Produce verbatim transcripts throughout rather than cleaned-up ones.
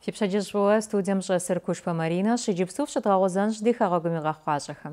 Фипшаджишвуэ студием щӏэсыр Кушпэ Маринэ щиджыпсту фщыдгъэгъузэнщ ди хэгъэгум и гъэхъуащӏэхэм.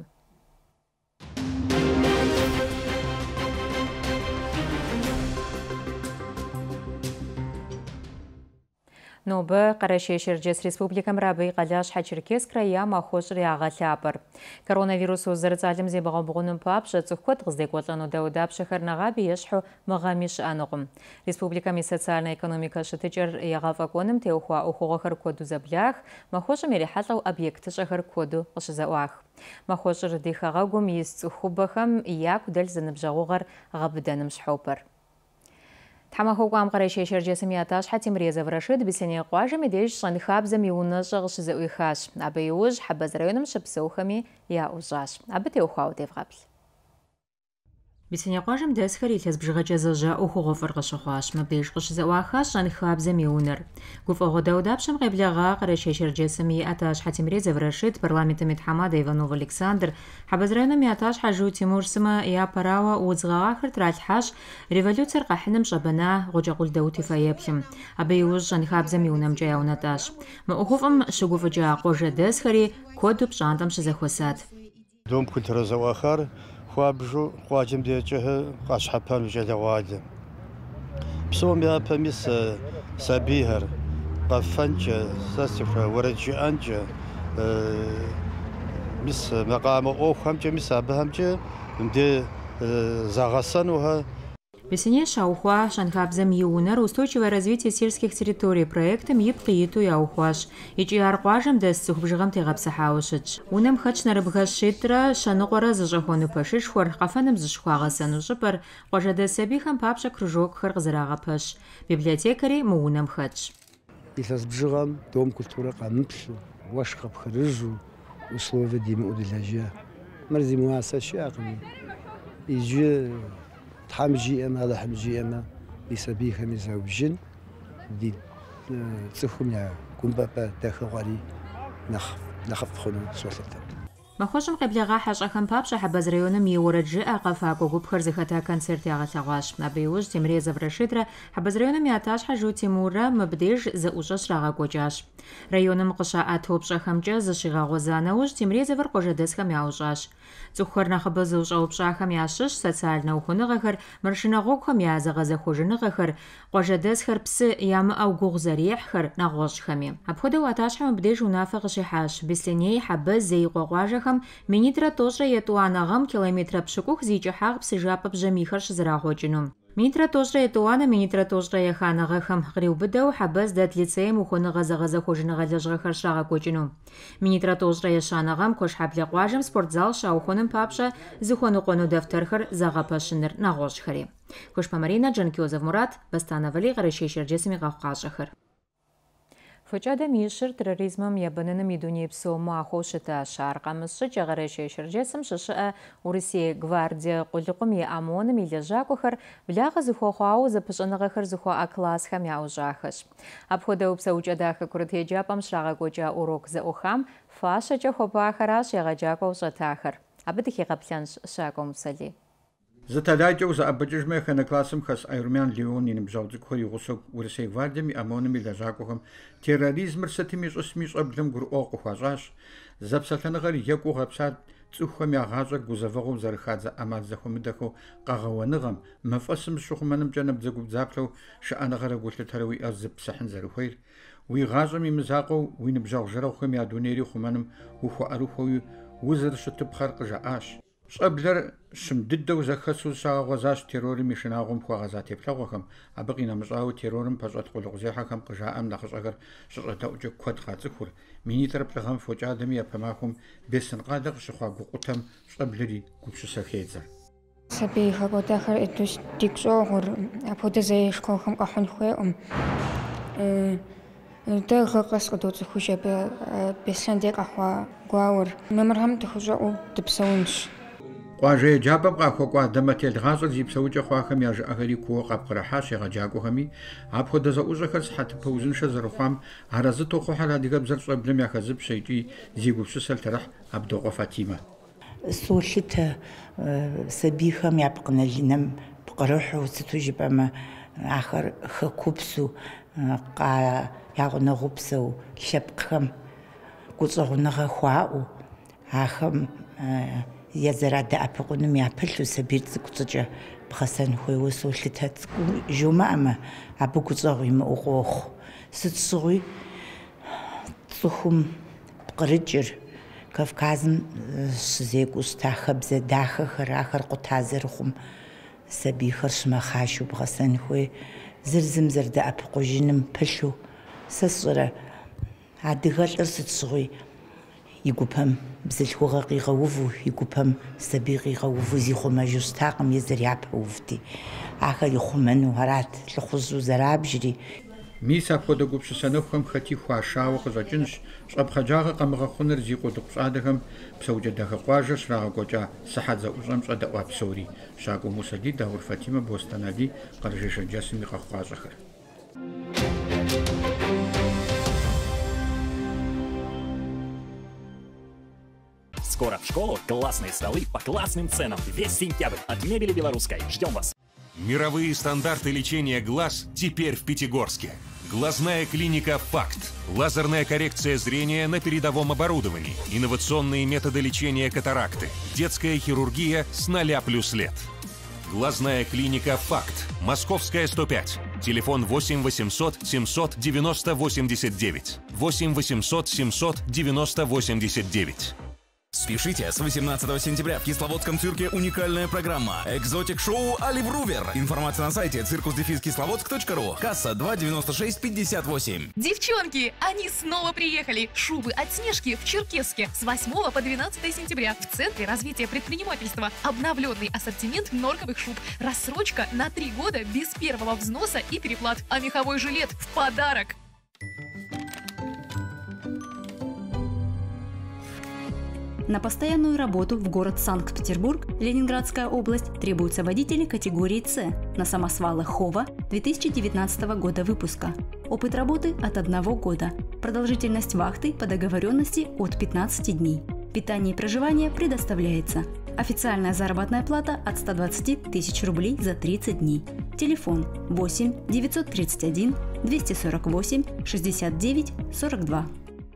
Нобэ Къэрэщей Шэрджэс Республикэм рабый къэлащхьэ Черкесск район махуэщӏыр ягъэлъапӏэр. Коронавирусу зэрыцӏалэм зебгъэбгъуным папщӏэ цӏыху куэд къыздекӏуэлӏэну дэу дапщэхэр нэгъаби ещхьу мыгъэми щыӏэнукъым. Республикэм и социально-экономикэ щытыкӏэр егъэфӏэкӏуэным теухуа ӏуэхугъуэхэр куэду зэблах, махуэщӏым ирихьэлӏэу объектыщӏэхэр куэду къыщызэӏуах. Махуэщӏыр ди хэгъэгум ис цӏыхубэхэм яку дэлъ зэныбжьэгъугъэр гъэбыдэным щхьэупэр. Тхьэмахуэкӏуам Къэрэщей Шэрджэсым и атащхьэ Темрезов Рашид Беслъэней къуажэм и деж щӏэн-хабзэм и унэщӏэ къыщызэӏуихащ. Абы иужь Хьэбэз районым щыпсэухэми яӏущӏащ. Абы теухуауэ девгъэплъ. Беслъэней къуажэм дэсхэр илъэс бжыгъэкӏэ зэжьа ӏуэхугъуэфӏыр къыщыхъуащ. Мыбдеж къыщызэӏуахащ щӏэн-хабзэм и унэр. Гуфӏэгъуэ дэу дапщэм къеблэгъа Къэрэщей Шэрджэсым и атащхьэ Темрезов Рашид, парламентым и тхьэмадэ Иванов Александр, Хьэбэз районым и атащхьэ Жу Тимур Сымэ япэрауэ удзгъэгъахэр тралъхьащ революциер къэхьыным щӏэбына Гъуджэкъул Даут и фэеплъым. Абы иужь щӏэн-хабзэм и унэмкӏэ яунэтӏащ. Мы ӏуэхуфӏым щыгуфӏыкӏа къуажэдэсхэри куэду пщӏантӏэм щызэхуэсат. Дом культурэ зэӏуахэр хуабжу къуаджэм декӏэ къащхьэпэн щӏалэгъуалэ. Псом япэми сабийхэр къэфэнкӏэ, сэ сихуэ уэрэд жыӏэнкӏэ, мис макъамэ ӏуэхухэмкӏэ, мис абыхэмкӏэ мыбдеж загъэсэнухэр. Беслъэней щаухуа щӏэн-хабзэм и унэр устойчивое развитие сельских территорий проектым ипкъ иту яухуащ. Икӏи ар къуажэм дэс цӏыху бжыгъэм тегъэпсыхьауэ щытщ. Унэм хэтщ нэрыбгъэ щитӏрэ щэныкъуэрэ зыщӏэхуэну пэшышхуэр, къэфэным зыщыхуагъэсэну щӏыпӏэр, къуажэдэс сабийхэм папщӏэ кружокхэр къызэрагъэпэщ. Библиотекэри мы унэм хэтщ. Илъэс бжыгъэм дом культурэ къэмыплъу, уэшх къыпхырыжу, условие димыӏэу дылэжьа. Мыр зимыуасэ щыӏэкъым. Иджы Тхьэм жиӏэмэ, Алыхьым жиӏэмэ, и сабийхэми заубжьын, ди цӏыхум я гумбэпэ дахыгъуэри нэхъыфӏ хъуну солъытэ. Махуэщӏым къеблэгъа хьэщӏэхэм папщӏэ Хьэбэз районым и уэрэд жыӏэ къэфакӏуэ гупхэр зыхэта концерт ягъэлъэгъуащ. Абы иужь Темрезов Рашидрэ Хьэбэз районым и атащхьэ Жу Тимуррэ мыбдеж зэӏущӏэ щрагъэкӏуэкӏащ. Районым къыщаӏа топщӏэхэмкӏэ зыщигъэгъуэза нэужь Темрезовыр къуажэдэсхэм яущӏащ. Цӏыхухэр нэхъыбэ зыущӏэупщӏахэм ящыщ социальнэ ухуэныгъэхэр, мэршынэ гъуэгухэм я зэгъэзэхуэжыныгъэхэр, къуажэдэсхэр псы ямыӏэу гугъу зэрехьхэр нэгъуэщӏхэми. Апхуэдэу атащхьэ мыбдеж унафэ къыщихьащ. Беслъэней, Хьэбэз, Зеикъуэ къуажэхэм минитрэ тӏощӏрэ етӏуанэ гъэм километрэ пщыкӏух зи кӏыхьагъ псыжапӏэ бжьамийхэр щызэрагъуэкӏыну. Минитрэ тӏощӏрэ етӏуанэ, минитрэ тӏощӏрэ еханэ-гъэхэм къриубыдэу Хьэбэз дэт лицеем ухуэныгъэ зэгъэзэхуэжыныгъэ лэжьыгъэхэр щрагъэкӏуэкӏыну. Минитрэ тӏощӏрэ ещанэ-гъэм Куэшхьэблэ къуажэм спортзал щаухуэным папщӏэ зыхуэныкъуэну дэфтэрхэр загъэпэщыныр нэгъуэщӏхэри. Кушпэ Маринэ, Джанкиозов Мурат, Бэстан Авали, Къэрэщей Шэрджэсым и гъэхъуащӏэхэр. Фокӏадэм ишыр терроризмым ебыныным и дуней псо махуэу щытащ. Ар къэмыщӏыкӏ Къэрэщей Шэрджэсым щыщыӏэ Урысей гвардие къулыкъум и ОМОНым и лэжьакӏуэхэр благъэ зыхуэхъуауэ зэпыщӏэныгъэхэр зыхуаӏа классхэм яӏущӏахэщ. Апхуэдэу псэукӏэ дахэ курыт еджапӏэм щрагъэкӏуэкӏа урок зэӏухам фащэкӏэ хуэпӏахэращ егъэджакӏуэу щӏэтахэр. Абы дыхигъэплъэнщ Щакӏуэ Мусэлий. Зэтэлайкӏэу зэӏэбыкӏыжмэ хэнэ классым хэс Айрумян Леон и ныбжьэгъу цӏыкӏухэр и гъусэу Урысей гвардием и ОМОНым и лэжьакӏуэхэм терроризмыр сытым ищӏысми щӏэблэм гурыӏуэу къыхуащӏащ. Зэпсэлъэныгъэр екӏуу гъэпсат цӏыхухэм ягъащӏэр гузэвэгъуэу зэрыхадзэ ӏэмал зэхуэмыдэхэу къэгъэуэныгъэм, мафӏэсым щыхъумэнымкӏэ набдзэгубдзаплъэу шыӏэныгъэрэ гулъытэрэ уиӏэр зыпсыхьын зэрыхуейр, уи гъащӏэм и мызакъуэу уи ныбжьэгъу жьэрэхъухэм я дунейри хъумэным ухуэӏэрыхуэуи узэрыщытыпхъэр къыжаӏащ. Щӏэблэр щым дыдэу зэхэсу щагъэгъуэзащ террорым и шынагъуэм хуагъэза теплъэгъуэхэм. Абы къинэмыщӏауэ террорым пэщӏэт къулыкъузехьэхэм къыжаӏэм нэхъыщӏэхэр щыщӏэдэӏукӏэ куэд къацӏыхур. Минитӏрэ плӏыгъэм фокӏадэми япэ махуэм Бесын къалэ къыщыхъуа гукъутэм щӏэблэри гупсысэ хедзэ. Сабийхэр къуэдэхэр ӏейдущ дигу щӏогъур, апхуэдэ зэи школхэм къэхъун хуейӏым. Дэ гъэ къэс къыдоцӏыхущ абы Беслъэн дей къэхъуа гуауэр. Мамырхэм дыхущӏэӏуу дыпсэунщ. Къуажэ еджапӏэм къахуэкӏуа дэмэтел гъащӏэр зи псэукӏэ хъуахэм я жыӏэхэри куууэ къапкърыхьащ егъэджакӏуэхэми. Апхуэдэ зэӏущӏэхэр сыхьэтыпэ узыншэ зэрыхъуам арэзы тохъухьэр адыгэбзэр щӏэблэм яхэзыпщэ икӏи зи гупсысэр Тэрыхь Абдокъуэ Фатимэ. Солъытэ сабийхэм я пкъынэлынэм пкърыхьу, сыту жыпӏэмэ, ахэр хэкупсу, ягъунэгъупсэу лъэпкъхэм гущӏэгъунэгъэ хуаӏэу ахэм езэрадэӏэпыкъуным япылъу сабийр цӏыкӏу-цӏыкӏэ бгъэсэн хуейуэ солъытэ. Цӏыкӏу жумыӏэмэ абы гущӏэгъу имыӏэу къохъу. Сыт щыгъуи цӏыхум пкъырыкӏыр Кавказым щызекӏуэ щыта хэбзэ дахэхэр, ахэр къута зэрыхъум сабийхэр щымэхъашэу бгъэсэн хуей. Зыр зым зэрыдэӏэпыкъужыным пылъу сэ сщӏэрэ адыгэлӏыр сыт щыгъуи и гупэм бзылъхугъэ къигъэуву, и гупэм сабий къигъэуву зихъумэжу щытакъым, езыр япэувти. Ахэр ихъумэну арат лӏыхъужьу зэрабжри. Мис апхуэдэ гупсысэныхухэм хэти хуашауэ къыщӏэкӏынщ щӏэпхъэджагъэ къэмыгъэхъуныр зи къудыкъу щӏадэхэм псэукӏэ дахэ къуажэр щрагъэкӏуэкӏа сыхьэт зэӏущӏэм щӏэдэӏуа псори. Щакӏуэ Мусали, Даур Фатимэ, Бостон Али, Къэрэжей Шэрджэсым и къэхъуащӏэхэр. Скоро в школу классные столы по классным ценам. Весь сентябрь от Мебели Белорусской. Ждем вас. Мировые стандарты лечения глаз теперь в Пятигорске. Глазная клиника «Факт». Лазерная коррекция зрения на передовом оборудовании. Инновационные методы лечения катаракты. Детская хирургия с нуля плюс лет. Глазная клиника «Факт». Московская, сто пять. Телефон восемь восемьсот семьсот девяносто восемьдесят девять. восемь восемьсот семьсот девяносто восемьдесят девять. Спешите, с восемнадцатого сентября в Кисловодском цирке уникальная программа «Экзотик-шоу Оливер Рувер». Информация на сайте циркус дефис кисловодск точка ру. Касса два девяносто шесть пятьдесят восемь. Девчонки, они снова приехали. Шубы от Снежки в Черкесске с восьмого по двенадцатое сентября в Центре развития предпринимательства. Обновленный ассортимент норковых шуб. Рассрочка на три года без первого взноса и переплат. А меховой жилет в подарок. На постоянную работу в город Санкт-Петербург, Ленинградская область, требуются водители категории С на самосвалах Хова две тысячи девятнадцатого года выпуска. Опыт работы от одного года. Продолжительность вахты по договоренности от пятнадцати дней. Питание и проживание предоставляется. Официальная заработная плата от ста двадцати тысяч рублей за тридцать дней. Телефон восемь девятьсот тридцать один двести сорок восемь шестьдесят девять сорок два.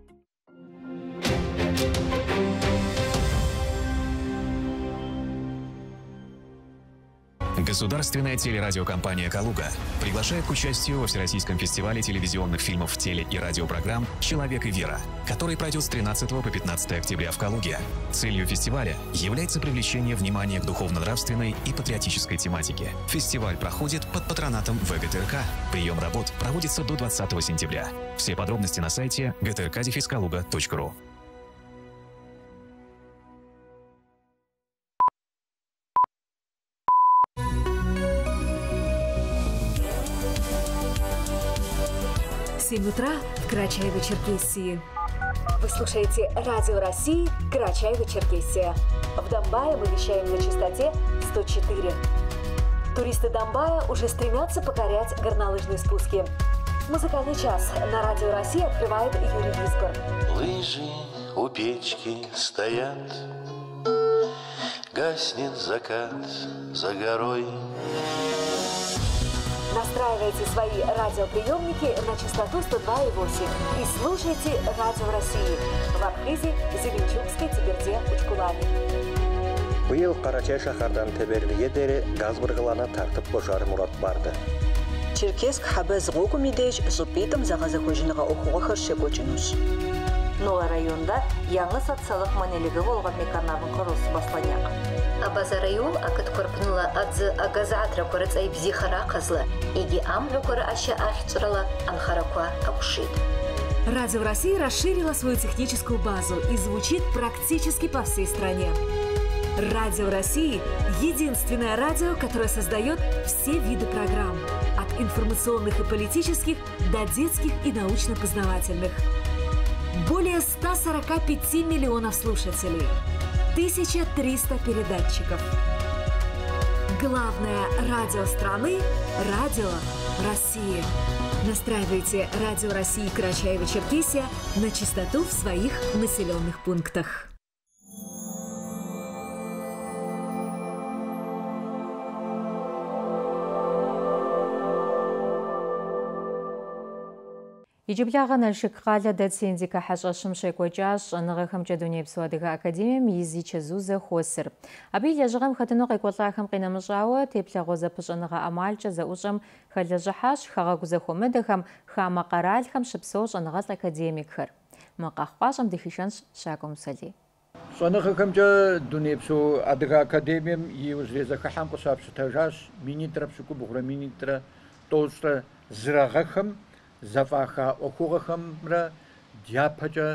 Государственная телерадиокомпания «Калуга» приглашает к участию во Всероссийском фестивале телевизионных фильмов, теле- и радиопрограмм «Человек и вера», который пройдет с тринадцатого по пятнадцатое октября в Калуге. Целью фестиваля является привлечение внимания к духовно-нравственной и патриотической тематике. Фестиваль проходит под патронатом вэ гэ тэ эр ка. Прием работ проводится до двадцатого сентября. Все подробности на сайте гэ тэ эр ка дефис калуга точка ру. семь утра в Карачаево-Черкесии. Вы слушаете Радио России Карачаево-Черкесия. В Домбае мы вещаем на частоте сто четыре. Туристы Домбая уже стремятся покорять горнолыжные спуски. Музыкальный час на Радио России открывает Юрий Визгор. Лыжи у печки стоят, гаснет закат за горой. Настраивайте свои радиоприемники на частоту сто два и восемь и слушайте Радио России в Абхазии, Зеленчукской, Тиберде, Учкулане. Быйыл Карачай шахардан Теберлиге дере газ быргылана тартып божар мурат барды. Черкесск хабез гуку мидеш зупитым загазахожыныга окуга хыршекочунуш. Нола районда яңы социалык манелиги болгон меканабын курулуусу башланяк. Абаза район акыт корпунула адзы агазатра корыцай бзихара казлы. Иги амлю коры аша ахицурала анхаракуа акушит. Радио России расширила свою техническую базу и звучит практически по всей стране. Радио России – единственное радио, которое создает все виды программ. От информационных и политических до детских и научно-познавательных. Более ста сорока пяти миллионов слушателей. тысяча триста передатчиков. Главное радио страны – Радио России. Настраивайте Радио России Карачаево-Черкесия на частоту в своих населенных пунктах. Иджиблагъэ Налшык къалэ дэт синдикэ хьэщӏэщым щекӏуэкӏащ щӏэныгъэхэмкӏэ Дунейпсо Адыгэ Академием из и чэзузэ хуосыр. Абы и лэжьыгъэм хэтыну къекӏуэлӏахэм къинэмыщӏауэ теплъэгъуэ зэпыщӏэныгъэ ӏэмалкӏэ зэӏущӏэм хэлэжьыхьащ хэгъэгу зэхуэмыдэхэм, хамэ къэралхэм щыпсэу щӏэныгъэлӏ академикхэр. Мы къэхъуащӏэм дыхишэнщ Щакӏуэ Мусэлий. Щӏэныгъэхэмкӏэ Дунейпсо Адыгэ Академием и узлезэхыхьэм къыщапщытэжащ минитрэ пщыкӏубгъурэ минитрэ тӏощӏрэ зырагъэхэм зэфӏаха ӏуэхугъуэхэмрэ дяпэкӏэ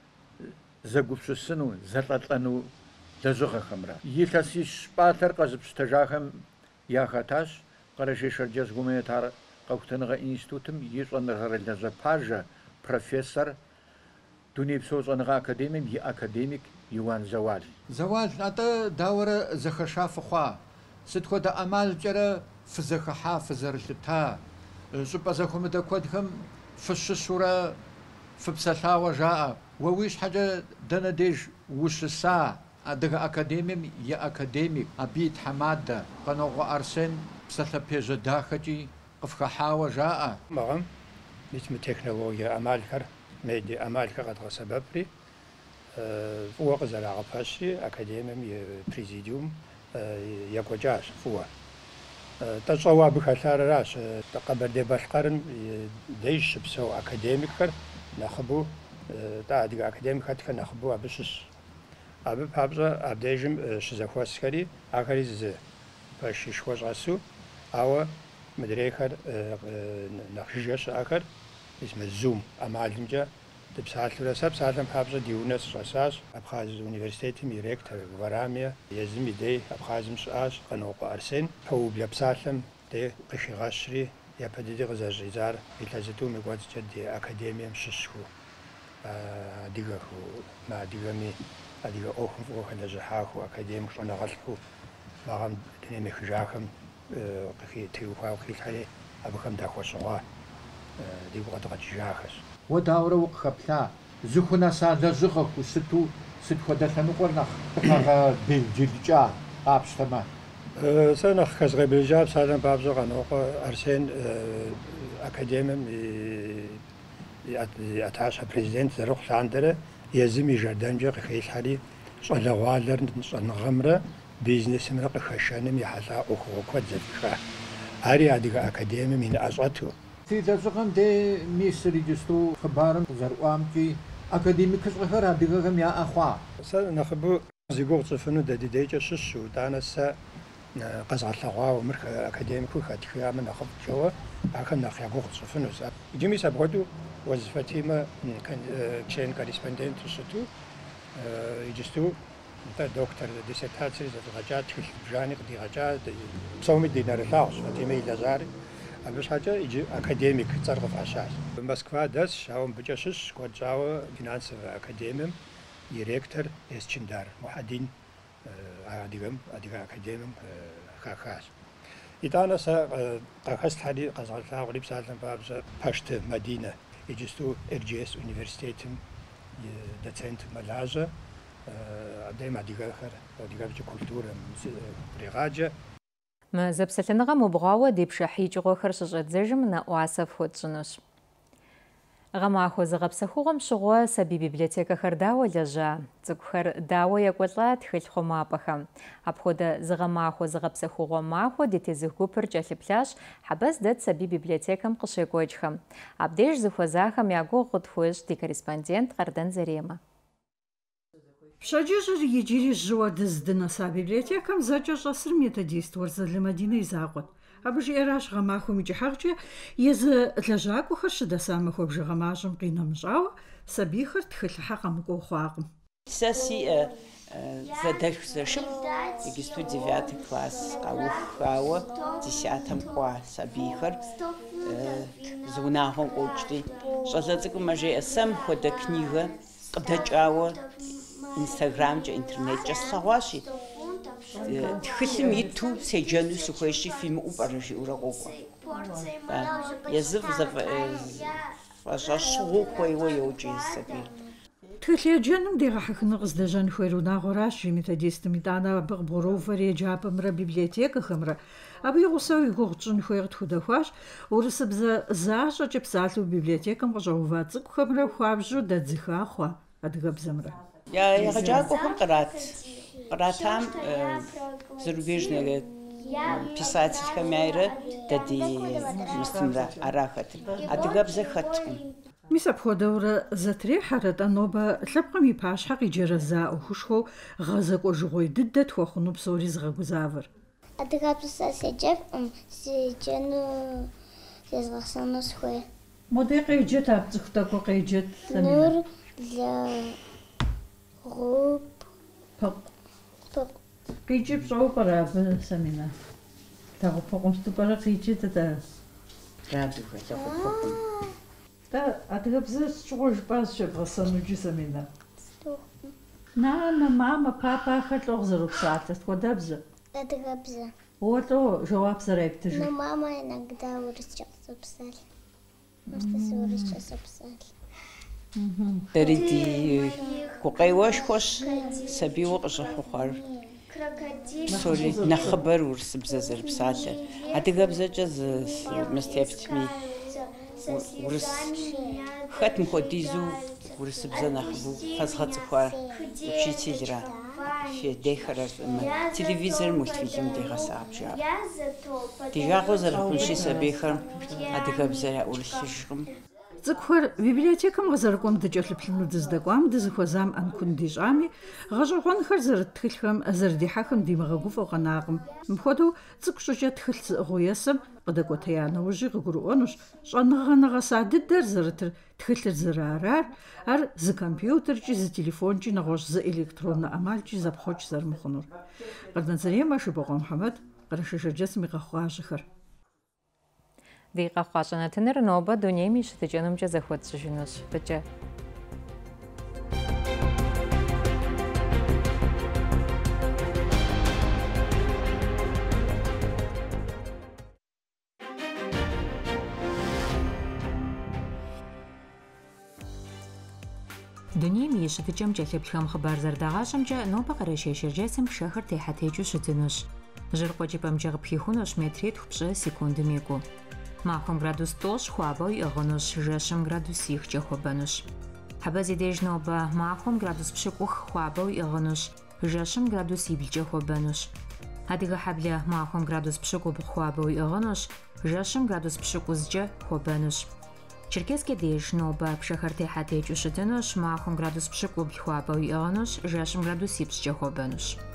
зэгупщысыну, зэлӏэлӏэну лэжьыгъэхэмрэ. Илъэсищ пӏалъэр къэзыпщытэжахэм яхэтащ Къэрэшей Шэрджэс гуманитар къэхутэныгъэ институтым и щӏэныгъэрэ лэжьэпажэ профессор Дунейпсо щӏэныгъэ Академием и академик Иуан Зауал. Зауал, атӏэ дауэрэ зэхэша фыхъуа? Сыт хуэдэ ӏэмалкӏэрэ фызэхыхьа, фызэрылъыта? щӏыпӏэ зэхуэмыдэ куэдхэм фыщыщурэ фыпсэлъауэ жаӏэ. Уэ уи щхьэкӏэ дэнэ деж ущыса? Адыгэ Академием и академик, абы и тхьэмадэ Къанокъуэ Арсен псалъэпежьэ дахэкӏи къыфхыхьауэ жаӏэ. Мыгъэм итмы технологие ӏэмалхэр, медиа ӏэмалхэр къэдгъэсэбэпри фӏыуэ къызэрагъэпэщри Академием и президиум екӏуэкӏащ фӏыуэ. Тӏэщӏэуэ абы хэлъарэращ Къэбэрдей-Балъкъэрым деж щыпсэу академикхэр нэхъыбэу, адыгэ академик хэтхэр нэхъыбэу абы щыщ. Абы папщӏэ абдежым щызэхуэсхэри ахэри зы пэшышхуэ щӏэсу, ауэ мыдрейхэр нэхъ жыжьэ щыӏэхэр зум ӏэмалымкӏэ дыпсалъурэ, сэ псалъэм папщӏэ ди унэ сыщӏэсащ. Абхъаз университетым и ректор Варамия, езым и дей Абхъазым щыӏащ Къанокъуэ Арсен. Пэублэ псалъэм дей къыхигъэщри, япэ дыди къызэщӏидзар илъэзытӏум и кӏуэцӏкӏэ ди академием щыщху адыгэху, адыгэми адыгэ ӏуэхум фӏыуэ хэлэжьыхьахыу, академик щӏэныгъэлӏху вагъэм дунейм ехыжахэм къыхитеухуауэ къилъхьэри абыхэм дахуэщӏыгъуа дигу къэдгъэкӏыжахэщ. Уэ дауэрэ укъыхэплъа? Зыхунэса лэжьыгъэху сыту сыт хуэдэ лъэныкъуэр нэхъ къэгъэбелджылыкӏа къапщтэмэ? Сэ нэхъ хэзгъебелджа псалъэм папщӏэ Къанокъуэ Арсен академием и атащхьэ президент Зэрыхъу Лъандэрэ езым и жэрдэнкӏэ къыхилъхьэри щӏалэгъуалэр щӏэныгъэмрэ бизнесымрэ къыхэшэным ехьэлӏа ӏуэхугъуэ куэд зэфиха. Ари Адыгэ Академием и ныӏэщӏэту. Фи лэжьыгъэм де мисыр иджысту хъыбарым зэрыӏуамкӏи академикыщӏэхэр адыгэхэм яӏэ хъуа? Сэ нэхъыбэу зи гугъу цӏыфыну дэ ди дежкӏэ щыщу, итӏанэ сэ къэзгъэлъэгъуауэ мыр академикыу хэтхиямэ нэхъыфӏ чӏэуэ ахэм нэхъ я гугъу цӏыфынущ. Иджыми сэ апхуэдэу уэзыфэ темэ член корреспонденту щыту иджысту доктор диссертациер зэфӏигъэкӏа, тхылъ бжани къыдигъэкӏа, псоми ди нэрылъагъущ, фатемэ илэжьари. Абы щхьэкӏэ иджы академик цӏэр къыфӏэщащ. Москва дэсщ, ауэ мыбыкӏэ щыщщ, куэд щӏауэ финансовэ академием и ректор Есчындар Мухьэдин адыгэм, Адыгэ Академием хахащ. итӏанэ сэ къэхэслъхьэри къэзгъэлъагъуэри псалъэм папщӏэ Пэштэ Мадинэ иджысту Эрджиэс университетым и доцент мэлажьэ, абдейм адыгэхэр, адыгэбжьэ культурэм кърегъаджэ. Мы зэпсэлъэныгъэм убгъуауэ ди пшыхьий кӏыгъуэхэр щыщӏэдзэжым нэӏуасэ фхуэтщӏынущ. Гъэмахуэ зыгъэпсэхугъуэм щыгъуэ сабий библиотекэхэр дауэ лэжьа? Цӏыкӏухэр дауэ екӏуэлӏа тхылъ хъумапӏэхэм? Апхуэдэ зыгъэмахуэ зыгъэпсэхугъуэ махуэ ди тезых гупыр кӏэлъыплъащ хьэбэз дэт сабий библиотекэм къыщекӏуэкӏхэм. Абдеж зыхуэзахэм я гугъу къытхуещӏ ди корреспондент Къардан Зэремэ. Пщэдджыжьыр иджыри жьыуэ дыздынэса библиотекэм зэкӏэ щӏэсыр методист Уэрзэлэ Изакъуэт. Абы жиӏэращ гъэмахуэм и кӏыхьэгъукӏэ езы лэжьакӏуэхэр щыдэса махуэ бжыгъэмащӏэм къинэмыщӏауэ сабийхэр тхылъыхьэ къэмыкӏуэу хъуакъым. Сэ сиӏэ зэдэлъху зэшыпхъу, иджысту девятый класс къаухауэ десятэм кӏуа сабийхэр зы унагъуэм къокӏри. Щӏалэ цӏыкӏум мэжеӏэ сэм хуэдэ книгэ къыдэкӏауэ инстаграмкӏэ, интернеткӏэ слъэгъуащи, тхылъым иту седжэну сыхуейщи фимыӏэу пӏэрэ жиӏэурэ къокӏуэ. Езы фӏэщӏэщыгъуу хуейуэ йоджэ сабийр. тхылъеджэным дегъэхьыхыну къыздэжьэн хуейр унагъуэращ и методистым итӏанэ абы къыбгъурыувэри еджапӏэмрэ библиотекэхэмрэ. Абы и гъусэу и гугъу тщӏын хуей къытхудэхуащ урысыбзэ защӏэкӏэ псалъэу библиотекэм къыщӏэува цӏыкӏухэмрэ хуабжьу дэдзыха хъуа адыгэбзэмрэ. Егъэджакӏуэхэм кърат. Къратам зарубежные писательхэм яйрэ дэди мыстымрэ арахэт. Адыгэбзэ хэткъым. Мис апхуэдэурэ зэтрехьэрэт нобэ лъэпкъым и пащхьэ къиджэрэза ӏуэхушхуэу гъэзэкӏуэжыгъуей дыдэ тхуэхъуну псори згъэгузавэр. Адыгэбзэ седжэфӏым, седжэну зезгъэсэну схуей. Моде къеджэт абы цӏыху тӏэкӏуэ къеджэт. Нур, лэ, гъуп, пыкъ. Пыкъ. Къиджи пщӏэуэ пӏэрэ абы Самина? Лэгъупыкъум ступӏэрэ къиджи дыдэ? Радугэ лэгъупыкъум. Да, адыгэбзэ щӏыгъуэ жыпӏа зыщебгъэсэнуджи Самина? Нанэ, мамэ, папэ ахэр лӏо къызэропсалъэ, ткӏуэдэбзэ? Адыгэбзэ. Уэ лӏо жэуап зэрептыжыр? Ну, мама иногда урысчэ къызопсалъ. Просто урысчэ сопсалъ. Дэри ди гукъеуэшхуэщ сабийуэ къыщыхъухъуар. Псори нэхъыбэр урысыбзэ зэрыпсалъэр. Адыгэбзэкӏэ мыстептми урыс хэт мыхуэдизу урысыбзэ нэхъыбэу хэзгъэцӏыхуа учителра федехэрэ телевизорым мультфильм дегъэсабжа. Ди жагъуэ зэрыхъунщи сабийхэм адыгэбзэ яӏурылъыжкъым. Цӏыкӏухэр библиотекэм къызэрыкӏуэм дыкӏэлъыплъыну дыздэкӏуам, дызыхуэзам ӏэнкун дищӏами, гъэщӏэгъуэнхэр зэрыт тхылъхэм зэрыдихьэхэм димыгъэгуфӏэу къэнакъым. Мыпхуэдэу цӏыкӏу щӏыкӏэ тхылъ зыӏыгъыу есым къыдэкӏуэтея нэужьи къыгурыӏуэнущ щӏэныгъэ нэгъэса дыдэр зэрытыр тхылъыр зэрыарар, ар зы компьютеркӏи, зы телефонкӏи, нэгъуэщӏ зы электроннэ ӏэмалкӏи зэпхъуэкӏ зэрымыхъунур. Къэрнэцӏерей Машибыкъуэ Мухьэмэд, Къэрэшэшэджэсым и къэхъуажэхэр. Ди къэхъуащӏэнэтыныр нобэ дунейм и щытыкӏэнумкӏэ зэхуэтщӏыжынущ. Быкӏэ. Дунейм и щытыкӏэм кӏэлъыплъхэм хъыбар зэрыдагъащӏэмкӏэ нобэ Къэрэшей-Шэрджэсым пшэхэр техьэ-текӏыу щытынущ. Жьыркъуэкӏыпӏэмкӏэ къыпхихунущ метритху пщӏы секундым и гуӏу. Махуэм градус тӏощӏ хуабэу иӏыгъынущ, жэщым градус ихкӏэ хуэбэнущ. Хьэбэ зи деж нобэ махуэм градус пщыкӏух хуабэу иӏыгъынущ, жэщым градус иблкӏэ хуэбэнущ. Адыгэ хьэблэ махуэм градус пщыкӏубгъу хуабэу иӏыгъынущ, жэщым градус пщыкӏузкӏэ хуэбэнущ. Черкеске деж нобэ пшэхэр техьэ-текӏыу щытынущ, махуэм градус пщыкӏубл хуабэу иӏыгъынущ, жэщым градус ипщӏкӏэ хуэбэнущ.